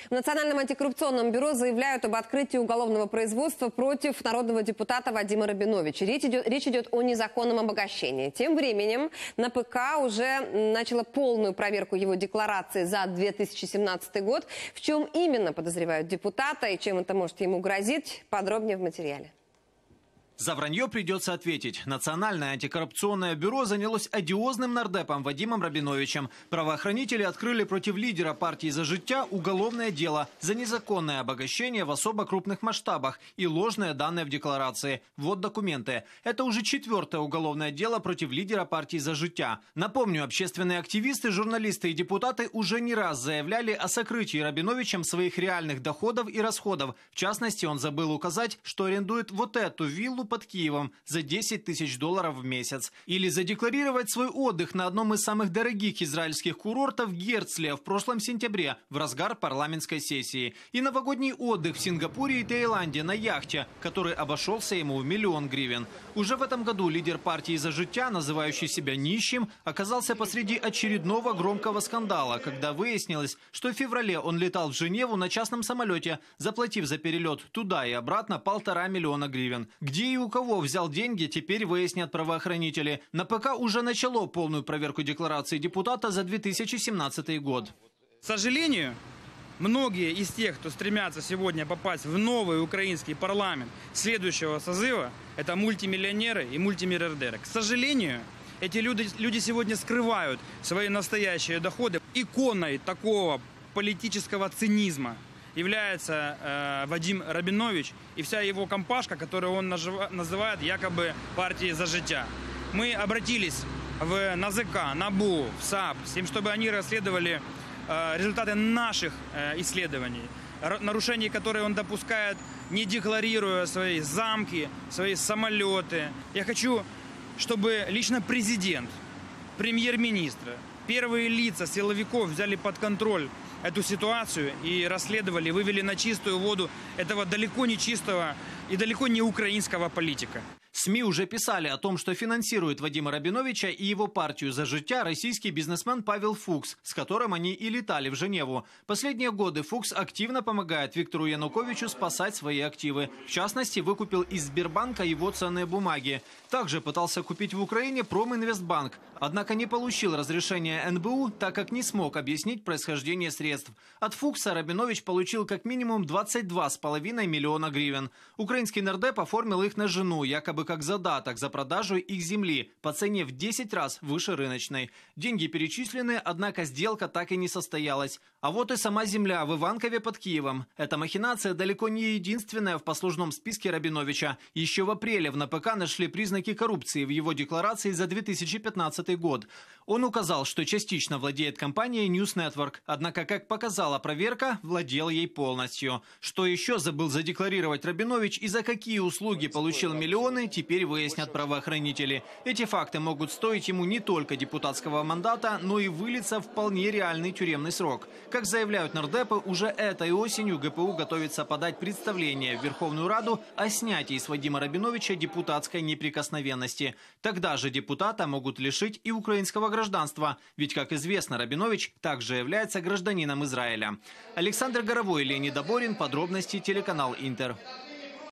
В Национальном антикоррупционном бюро заявляют об открытии уголовного производства против народного депутата Вадима Рабиновича. Речь идет о незаконном обогащении. Тем временем на ПК уже начала полную проверку его декларации за 2017 год. В чем именно подозревают депутата и чем это может ему грозить, подробнее в материале. За вранье придется ответить. Национальное антикоррупционное бюро занялось одиозным нардепом Вадимом Рабиновичем. Правоохранители открыли против лидера партии «За життя» уголовное дело за незаконное обогащение в особо крупных масштабах и ложные данные в декларации. Вот документы. Это уже 4-е уголовное дело против лидера партии «За життя». Напомню, общественные активисты, журналисты и депутаты уже не раз заявляли о сокрытии Рабиновичем своих реальных доходов и расходов. В частности, он забыл указать, что арендует вот эту виллу под Киевом за $10 тысяч в месяц. Или задекларировать свой отдых на одном из самых дорогих израильских курортов Герцлия в прошлом сентябре, в разгар парламентской сессии. И новогодний отдых в Сингапуре и Таиланде на яхте, который обошелся ему в $1 миллион гривен. Уже в этом году лидер партии «За життя», называющий себя нищим, оказался посреди очередного громкого скандала, когда выяснилось, что в феврале он летал в Женеву на частном самолете, заплатив за перелет туда и обратно $1,5 миллиона гривен. Где и у кого взял деньги, теперь выяснят правоохранители. На ПК уже начало полную проверку декларации депутата за 2017 год. К сожалению, многие из тех, кто стремятся сегодня попасть в новый украинский парламент следующего созыва, это мультимиллионеры и мультимиллиардеры. К сожалению, эти люди сегодня скрывают свои настоящие доходы. Иконой такого политического цинизма является Вадим Рабинович и вся его компашка, которую он называет якобы партией «За життя». Мы обратились в НАЗК, НАБУ, в САП, с тем, чтобы они расследовали результаты наших исследований, нарушений, которые он допускает, не декларируя свои замки, свои самолеты. Я хочу, чтобы лично президент, премьер-министр, первые лица силовиков взяли под контроль эту ситуацию и расследовали, вывели на чистую воду этого далеко не чистого и далеко не украинского политика. СМИ уже писали о том, что финансирует Вадима Рабиновича и его партию «За життя» российский бизнесмен Павел Фукс, с которым они и летали в Женеву. Последние годы Фукс активно помогает Виктору Януковичу спасать свои активы. В частности, выкупил из Сбербанка его ценные бумаги. Также пытался купить в Украине Проминвестбанк. Однако не получил разрешения НБУ, так как не смог объяснить происхождение средств. От Фукса Рабинович получил как минимум $22,5 миллиона гривен. Украинский нардеп оформил их на жену, якобы как задаток за продажу их земли по цене в 10 раз выше рыночной. Деньги перечислены, однако сделка так и не состоялась. А вот и сама земля в Иванкове под Киевом. Эта махинация далеко не единственная в послужном списке Рабиновича. Еще в апреле в НПК нашли признаки коррупции в его декларации за 2015 год. Он указал, что частично владеет компанией News Network, однако, как показала проверка, владел ей полностью. Что еще забыл задекларировать Рабинович и за какие услуги получил миллионы, теперь выяснят правоохранители. Эти факты могут стоить ему не только депутатского мандата, но и вылиться в вполне реальный тюремный срок. Как заявляют нардепы, уже этой осенью ГПУ готовится подать представление в Верховную Раду о снятии с Вадима Рабиновича депутатской неприкосновенности. Тогда же депутата могут лишить и украинского гражданства, ведь, как известно, Рабинович также является гражданином Израиля. Александр Горовой, Леонид Аборин, подробности телеканал Интер.